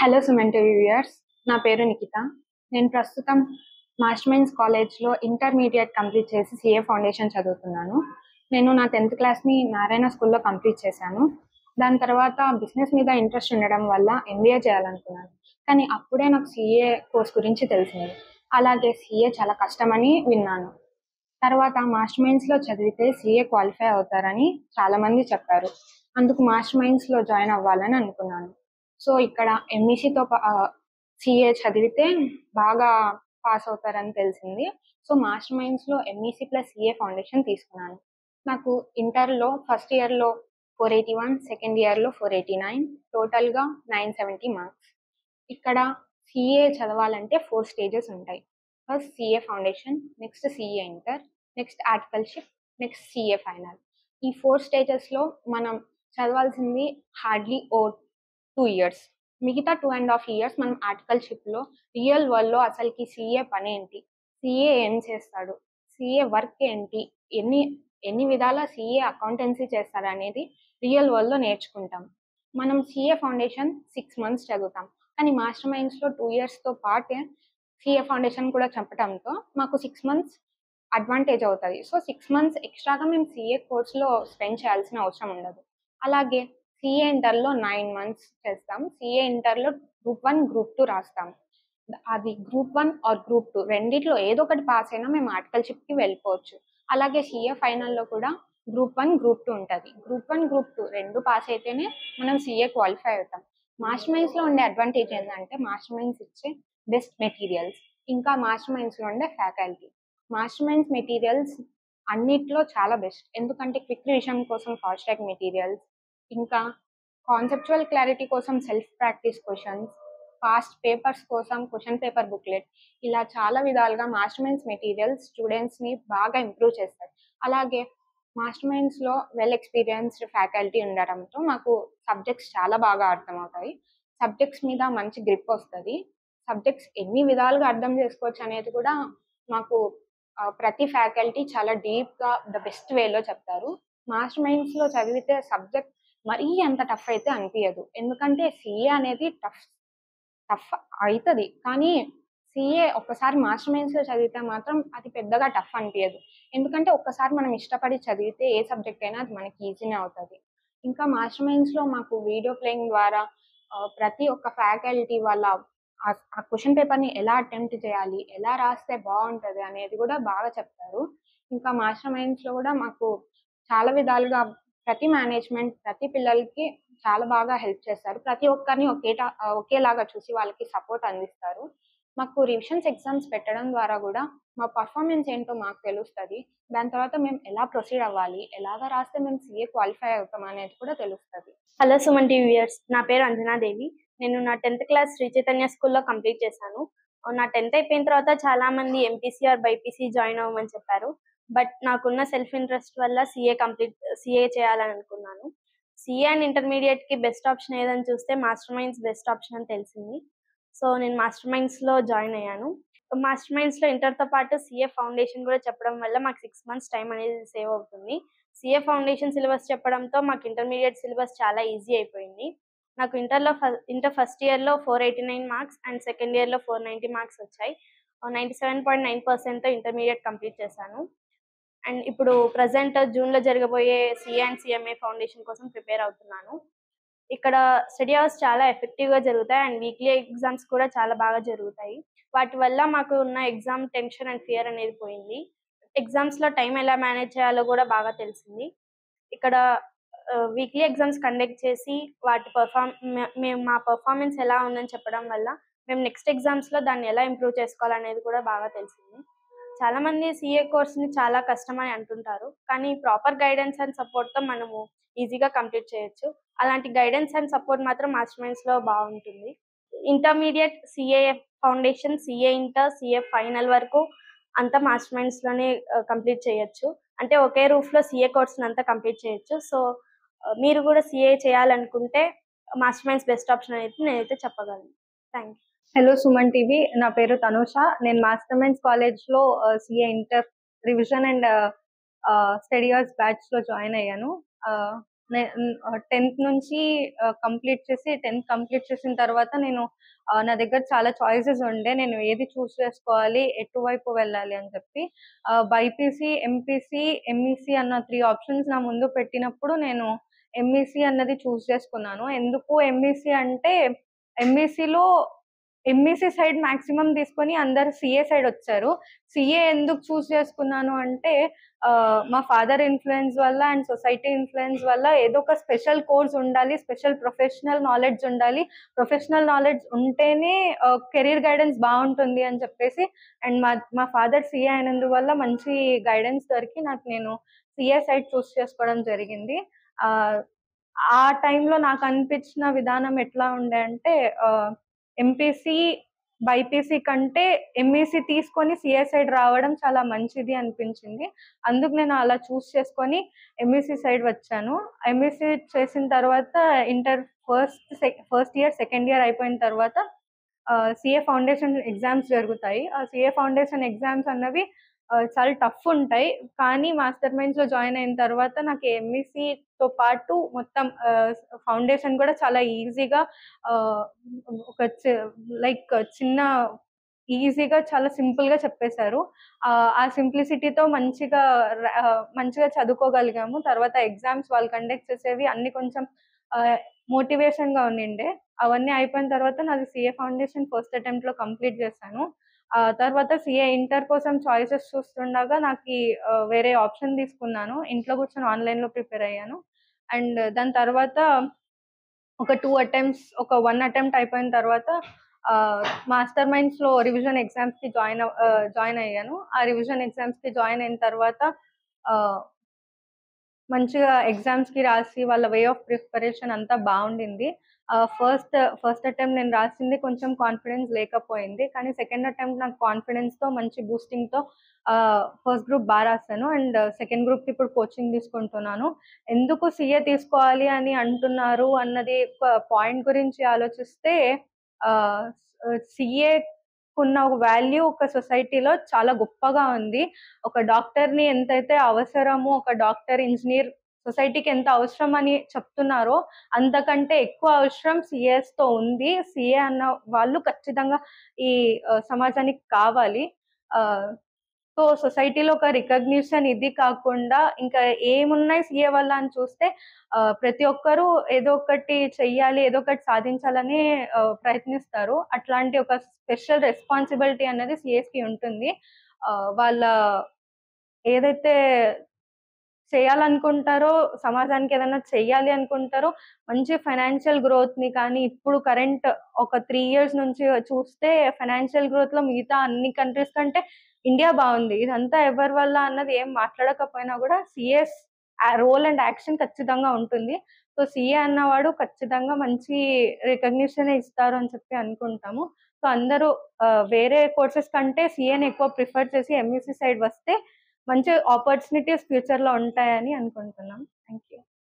Hello SumanTV viewers, నా పేరు నిఖిత. నేను ప్రస్తుతం మాస్టర్మైన్స్ కాలేజ్లో ఇంటర్మీడియట్ కంప్లీట్ చేసి CA ఫౌండేషన్ చదువుతున్నాను. నేను నా 10th క్లాస్ని నారాయణ స్కూల్లో కంప్లీట్ చేశాను. దాని తర్వాత బిజినెస్ మీద ఇంట్రెస్ట్ ఉండడం వల్ల MBA చేయాలనుకున్నాను. కానీ అప్పుడే నాకు CA కోర్స్ గురించి తెలిసింది. అలాగే CA చాలా కష్టమని విన్నాను. తర్వాత మాస్టర్మైన్స్లో చదివితే CA క్వాలిఫై అవుతారని చాలామంది చెప్పారు. అందుకు మాస్టర్మైన్స్లో జాయిన్ అవ్వాలని అనుకున్నాను. సో ఇక్కడ MECతో CA చదివితే బాగా పాస్ అవుతారని తెలిసింది. సో మాస్టర్మైన్స్లో MEC ప్లస్ CA ఫౌండేషన్ తీసుకున్నాను. నాకు ఇంటర్లో ఫస్ట్ ఇయర్లో 481, సెకండ్ ఇయర్లో 489, టోటల్గా 970 మార్క్స్. ఇక్కడ CA చదవాలంటే 4 స్టేజెస్ ఉంటాయి. First CA foundation, next CA inter, next articleship, next CA final. ఈ 4 స్టేజెస్లో మనం చదవాల్సింది హార్డ్లీ 2 ఇయర్స్. మిగతా 2.5 ఇయర్స్ మనం ఆర్టికల్షిప్లో రియల్ వరల్డ్లో అసలుకి CA పని ఏంటి, CA ఏం చేస్తాడు, CA వర్క్ ఏంటి, ఎన్ని విధాల CA అకౌంటెన్సీ చేస్తారు అనేది రియల్ వరల్డ్లో నేర్చుకుంటాం. మనం CA ఫౌండేషన్ 6 months చదువుతాం. కానీ మాస్టర్ మైండ్స్లో 2 ఇయర్స్తో పాటే CA ఫౌండేషన్ కూడా చెప్పడంతో మాకు 6 months అడ్వాంటేజ్ అవుతుంది. సో 6 months ఎక్స్ట్రాగా మేము CA కోర్స్లో స్పెండ్ చేయాల్సిన అవసరం ఉండదు. అలాగే CA ఇంటర్లో 9 months చేస్తాం. CA ఇంటర్లో గ్రూప్ 1, గ్రూప్ 2 రాస్తాం. అది గ్రూప్ 1 ఆర్ గ్రూప్ 2 రెండిట్లో ఏదో ఒకటి పాస్ అయినా మేము ఆర్టికల్షిప్కి వెళ్ళిపోవచ్చు. అలాగే CA ఫైనల్లో కూడా గ్రూప్ 1, గ్రూప్ 2 ఉంటుంది. గ్రూప్ 1, గ్రూప్ 2 రెండు పాస్ అయితేనే మనం CA క్వాలిఫై అవుతాం. మాస్టర్ మైండ్స్లో ఉండే అడ్వాంటేజ్ ఏంటంటే మాస్టర్ మైండ్స్ ఇచ్చే బెస్ట్ మెటీరియల్స్, ఇంకా మాస్టర్ మైండ్స్లో ఉండే ఫ్యాకల్టీ. మాస్టర్ మైండ్స్ మెటీరియల్స్ అన్నిట్లో చాలా బెస్ట్. ఎందుకంటే క్విక్ రివిజన్ కోసం ఫాస్ట్ ట్రాక్ మెటీరియల్స్, ఇంకా కాన్సెప్చువల్ క్లారిటీ కోసం self practice questions, past papers కోసం క్వశ్చన్ పేపర్ బుక్లెట్, ఇలా చాలా విధాలుగా మాస్టర్ మైండ్స్ మెటీరియల్స్ స్టూడెంట్స్ని బాగా ఇంప్రూవ్ చేస్తాయి. అలాగే మాస్టర్ మైండ్స్లో వెల్ ఎక్స్పీరియన్స్డ్ ఫ్యాకల్టీ ఉండడంతో మాకు సబ్జెక్ట్స్ చాలా బాగా అర్థమవుతాయి. సబ్జెక్ట్స్ మీద మంచి గ్రిప్ వస్తుంది. సబ్జెక్ట్స్ ఎన్ని విధాలుగా అర్థం చేసుకోవచ్చు అనేది కూడా మాకు ప్రతి ఫ్యాకల్టీ చాలా డీప్గా ద బెస్ట్ వేలో చెప్తారు. మాస్టర్ మైండ్స్లో చదివితే సబ్జెక్ట్ మరీ అంత టఫ్ అయితే అనిపించదు. ఎందుకంటే CA అనేది టఫ్ అవుతుంది. కానీ CA ఒక్కసారి మాస్టర్ మైండ్స్లో చదివితే మాత్రం అది పెద్దగా టఫ్ అనిపించదు. ఎందుకంటే ఒక్కసారి మనం ఇష్టపడి చదివితే ఏ సబ్జెక్ట్ అయినా అది మనకి ఈజీనే అవుతుంది. ఇంకా మాస్టర్ మైండ్స్లో మాకు వీడియో ప్లేయింగ్ ద్వారా ప్రతి ఒక్క ఫ్యాకల్టీ వాళ్ళ ఆ క్వశ్చన్ పేపర్ని ఎలా అటెంప్ట్ చేయాలి, ఎలా రాస్తే బాగుంటుంది అనేది కూడా బాగా చెప్తారు. ఇంకా మాస్టర్ మైండ్స్లో కూడా మాకు చాలా విధాలుగా ప్రతి మేనేజ్మెంట్ ప్రతి పిల్లలకి చాలా బాగా హెల్ప్ చేస్తారు. ప్రతి ఒక్కరిని ఒకేలాగా చూసి వాళ్ళకి సపోర్ట్ అందిస్తారు. మాకు రివిజన్స్ ఎగ్జామ్స్ పెట్టడం ద్వారా కూడా మా పర్ఫార్మెన్స్ ఏంటో మాకు తెలుస్తుంది. దాని తర్వాత మేము ఎలా ప్రొసీడ్ అవ్వాలి, ఎలాగ రాస్తే మేము CA క్వాలిఫై అవుతాం అనేది కూడా తెలుస్తుంది. హలో SumanTV వ్యూయర్స్, నా పేరు అంజనాదేవి. నేను నా 10th క్లాస్ శ్రీ చైతన్య స్కూల్లో కంప్లీట్ చేశాను. నా 10th అయిపోయిన తర్వాత చాలా మంది MPC ఆర్ BPC జాయిన్ అవ్వమని చెప్పారు. బట్ నాకున్న సెల్ఫ్ ఇంట్రెస్ట్ వల్ల CA చేయాలని అనుకున్నాను. CA అండ్ ఇంటర్మీడియట్కి బెస్ట్ ఆప్షన్ ఏదని చూస్తే మాస్టర్ మైండ్స్ బెస్ట్ ఆప్షన్ అని తెలిసింది. సో నేను మాస్టర్ మైండ్స్లో జాయిన్ అయ్యాను. మాస్టర్ మైండ్స్లో ఇంటర్తో పాటు CA ఫౌండేషన్ కూడా చెప్పడం వల్ల మాకు 6 months టైం అనేది సేవ్ అవుతుంది. CA ఫౌండేషన్ సిలబస్ చెప్పడంతో మాకు ఇంటర్మీడియట్ సిలబస్ చాలా ఈజీ అయిపోయింది. నాకు ఇంటర్ ఫస్ట్ ఇయర్లో 489 మార్క్స్ అండ్ సెకండ్ ఇయర్లో 490 మార్క్స్ వచ్చాయి. 97.9%తో ఇంటర్మీడియట్ కంప్లీట్ చేశాను. అండ్ ఇప్పుడు ప్రజెంట్ జూన్లో జరగబోయే CA అండ్ CMA ఫౌండేషన్ కోసం ప్రిపేర్ అవుతున్నాను. ఇక్కడ స్టడీ అవర్స్ చాలా ఎఫెక్టివ్గా జరుగుతాయి అండ్ వీక్లీ ఎగ్జామ్స్ కూడా చాలా బాగా జరుగుతాయి. వాటి వల్ల మాకు ఉన్న ఎగ్జామ్ టెన్షన్ అండ్ ఫియర్ అనేది పోయింది. ఎగ్జామ్స్లో టైం ఎలా మేనేజ్ చేయాలో కూడా బాగా తెలిసింది. ఇక్కడ వీక్లీ ఎగ్జామ్స్ కండక్ట్ చేసి మేము మా పర్ఫార్మెన్స్ ఎలా ఉందని చెప్పడం వల్ల మేము నెక్స్ట్ ఎగ్జామ్స్లో దాన్ని ఎలా ఇంప్రూవ్ చేసుకోవాలనేది కూడా బాగా తెలిసింది. చాలామంది CA కోర్స్ని చాలా కష్టమని అంటుంటారు, కానీ ప్రాపర్ గైడెన్స్ అండ్ సపోర్ట్తో మనము ఈజీగా కంప్లీట్ చేయొచ్చు. అలాంటి గైడెన్స్ అండ్ సపోర్ట్ మాత్రం మాస్టర్ మైండ్స్లో బాగుంటుంది. Intermediate CA foundation, CA inter, CA final వరకు అంతా మాస్టర్ మైండ్స్లోనే కంప్లీట్ చేయొచ్చు. అంటే ఒకే రూఫ్లో CA కోర్స్ని అంతా కంప్లీట్ చేయొచ్చు. సో మీరు కూడా CA చేయాలనుకుంటే మాస్టర్ మైండ్స్ బెస్ట్ ఆప్షన్ అయితే నేనైతే చెప్పగలను. Thank you. హలో SumanTV, నా పేరు తనుష. నేను మాస్టర్ మైండ్స్ కాలేజ్లో CA inter revision and study hours బ్యాచ్లో జాయిన్ అయ్యాను. 10th నుంచి కంప్లీట్ చేసి 10th కంప్లీట్ చేసిన తర్వాత నేను నా దగ్గర చాలా చాయిసెస్ ఉండే. నేను ఏది చూస్ చేసుకోవాలి, ఎటువైపు వెళ్ళాలి అని చెప్పి. బైపీసీ, ఎంపీసీ, ఎంఈసీ అన్న 3 ఆప్షన్స్ నా ముందు పెట్టినప్పుడు నేను ఎంఈసీ అన్నది చూస్ చేసుకున్నాను. ఎందుకు ఎంఈసీ అంటే ఎంఈసీ సైడ్ మాక్సిమం తీసుకొని అందరు సిఏ సైడ్ వచ్చారు. సిఏ ఎందుకు చూస్ చేసుకున్నాను అంటే మా ఫాదర్ ఇన్ఫ్లుయెన్స్ వల్ల అండ్ సొసైటీ ఇన్ఫ్లుయెన్స్ వల్ల ఏదో ఒక స్పెషల్ కోర్స్ ఉండాలి, స్పెషల్ ప్రొఫెషనల్ నాలెడ్జ్ ఉండాలి. ప్రొఫెషనల్ నాలెడ్జ్ ఉంటేనే కెరీర్ గైడెన్స్ బాగుంటుంది అని చెప్పేసి, అండ్ మా ఫాదర్ సిఏ అయినందువల్ల మంచి గైడెన్స్ దొరికి నేను సిఏ సైడ్ చూస్ చేసుకోవడం జరిగింది. ఆ టైంలో నాకు అనిపించిన విధానం ఎట్లా ఉండే అంటే ఎంపీసీ, బైపీసీ కంటే ఎంఈసీ తీసుకొని సిఏ సైడ్ రావడం చాలా మంచిది అనిపించింది. అందుకు నేను అలా చూస్ చేసుకొని ఎంఈసీ సైడ్ వచ్చాను. ఎంఈసీ చేసిన తర్వాత inter first year, second year అయిపోయిన తర్వాత సిఏ ఫౌండేషన్ ఎగ్జామ్స్ జరుగుతాయి. ఆ సిఏ ఫౌండేషన్ ఎగ్జామ్స్ అన్నవి చాలా టఫ్ ఉంటాయి. కానీ మాస్టర్ మైండ్స్ లో జాయిన్ అయిన తర్వాత నాకు ఎంఈసీతో పాటు మొత్తం ఫౌండేషన్ కూడా చాలా ఈజీగా ఒక ఈజీగా చాలా సింపుల్ గా చెప్పేశారు. ఆ సింప్లిసిటీతో మంచిగా చదువుకోగలిగాము. తర్వాత ఎగ్జామ్స్ వాళ్ళు కండక్ట్ చేసేవి అన్ని కొంచెం మోటివేషన్ గా ఉండిండే. అవన్నీ అయిపోయిన తర్వాత నాది సిఏ ఫౌండేషన్ ఫస్ట్ అటెంప్ట్ లో కంప్లీట్ చేశాను. తర్వాత సిఏ ఇంటర్ కోసం చాయిసెస్ చూస్తుండగా నాకు వేరే ఆప్షన్ తీసుకున్నాను. ఇంట్లో కూర్చొని ఆన్లైన్ లో ప్రిపేర్ అయ్యాను. అండ్ దాని తర్వాత ఒక 1 అటెంప్ట్ అయిపోయిన తర్వాత మాస్టర్ మైండ్స్ లో రివిజన్ ఎగ్జామ్స్ కి జాయిన్ అయ్యాను. ఆ రివిజన్ ఎగ్జామ్స్ కి జాయిన్ అయిన తర్వాత మంచిగా ఎగ్జామ్స్ కి రాసి వాళ్ళ వే ఆఫ్ ప్రిపరేషన్ అంతా బాగుండింది. ఫస్ట్ అటెంప్ట్ నేను రాసింది కొంచెం కాన్ఫిడెన్స్ లేకపోయింది. కానీ సెకండ్ అటెంప్ట్ నాకు కాన్ఫిడెన్స్ తో మంచి బూస్టింగ్ తో ఫస్ట్ గ్రూప్ బాగా రాశాను. అండ్ సెకండ్ గ్రూప్ కి ఇప్పుడు కోచింగ్ తీసుకుంటున్నాను. ఎందుకు సిఏ తీసుకోవాలి అని అంటున్నారు అన్నది పాయింట్ గురించి ఆలోచిస్తే సిఏ ఉన్న వాల్యూ ఒక సొసైటీలో చాలా గొప్పగా ఉంది. ఒక డాక్టర్ ని ఎంతైతే అవసరమో, ఒక డాక్టర్, ఇంజనీర్ సొసైటీకి ఎంత అవసరం అని చెప్తున్నారో అంతకంటే ఎక్కువ అవసరం సిఏస్ తో ఉంది. సిఏ అన్న వాళ్ళు ఖచ్చితంగా ఈ సమాజానికి కావాలి. సో సొసైటీలో ఒక రికగ్నిషన్ ఇది కాకుండా ఇంకా ఏమున్నాయి సిఏ వల్ల అని చూస్తే ప్రతి ఒక్కరూ ఏదో ఒకటి చెయ్యాలి, ఏదో ఒకటి సాధించాలని ప్రయత్నిస్తారు. అట్లాంటి ఒక స్పెషల్ రెస్పాన్సిబిలిటీ అనేది సిఏస్ కి ఉంటుంది. వాళ్ళ ఏదైతే చేయాలనుకుంటారో, సమాజానికి ఏదైనా చెయ్యాలి అనుకుంటారో, మంచి ఫైనాన్షియల్ గ్రోత్ ని కానీ ఇప్పుడు కరెంట్ ఒక 3 years నుంచి చూస్తే ఫైనాన్షియల్ గ్రోత్ లో మిగతా అన్ని కంట్రీస్ కంటే ఇండియా బాగుంది. ఇదంతా ఎవరి వల్ల అన్నది ఏం మాట్లాడకపోయినా కూడా సిఎస్ రోల్ అండ్ యాక్షన్ ఖచ్చితంగా ఉంటుంది. సో సిఏ అన్నవాడు ఖచ్చితంగా మంచి రికగ్నిషన్ ఇస్తారు అని చెప్పి అనుకుంటాము. సో అందరూ వేరే కోర్సెస్ కంటే సిఏని ఎక్కువ ప్రిఫర్ చేసి ఎంఈసీ సైడ్ వస్తే మంచి ఆపర్చునిటీస్ ఫ్యూచర్ లో ఉంటాయని అనుకుంటున్నాం. Thank you.